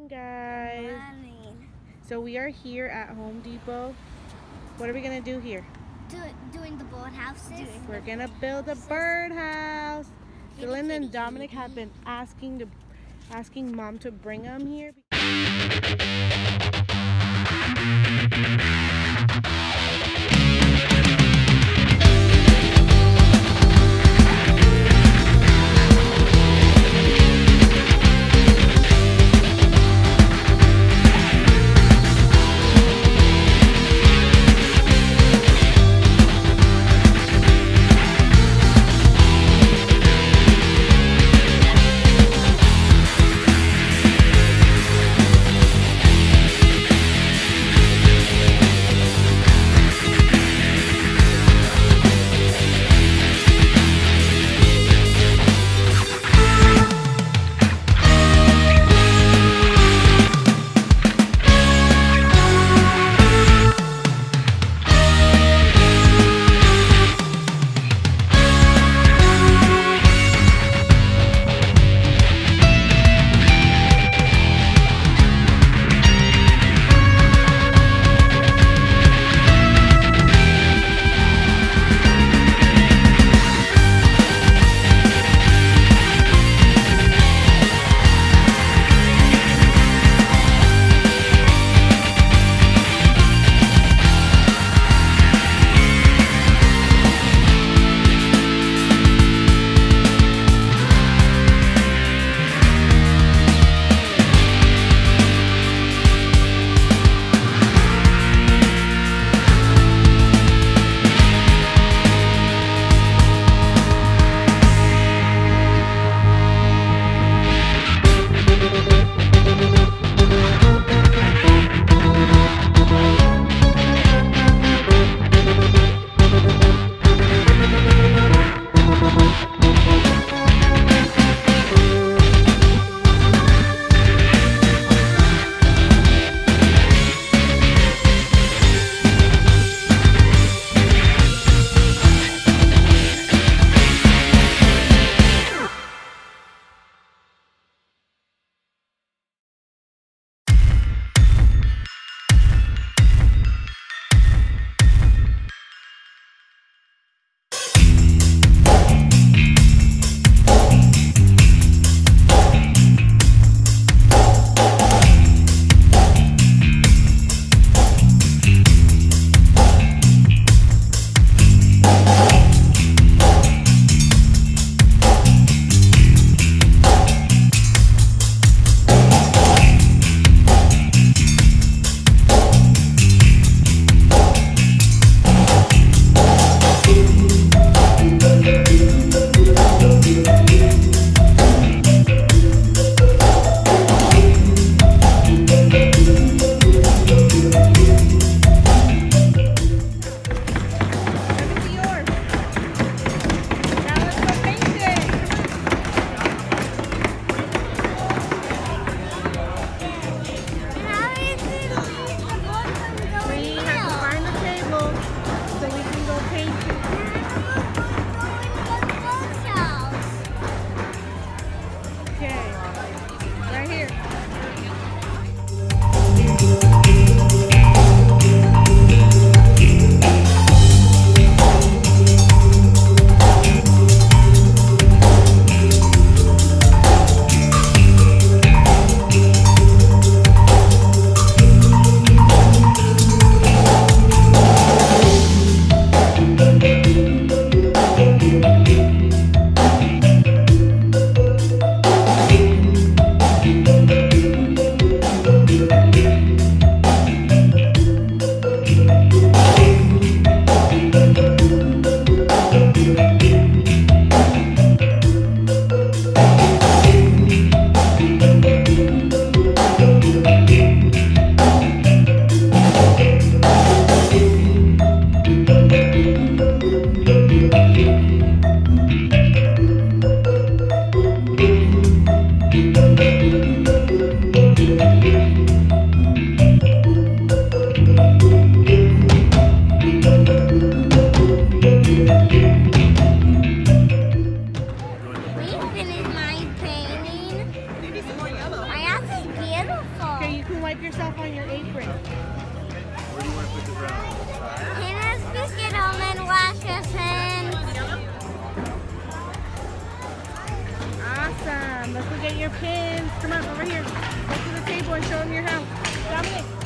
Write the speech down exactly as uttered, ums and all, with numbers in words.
morning, guys. Good morning. So we are here at Home Depot. What are we gonna do here? Do, doing the birdhouses. Doing We're the gonna build a birdhouse. Dylan and Dominic have been asking to asking Mom to bring them here. wipe yourself on your apron. Where do you want to put the brown? Hannah's biscuit home and wash his hands. Awesome. Let's go get your pins. Come on, over here. Go to the table and show them your house. Dominic.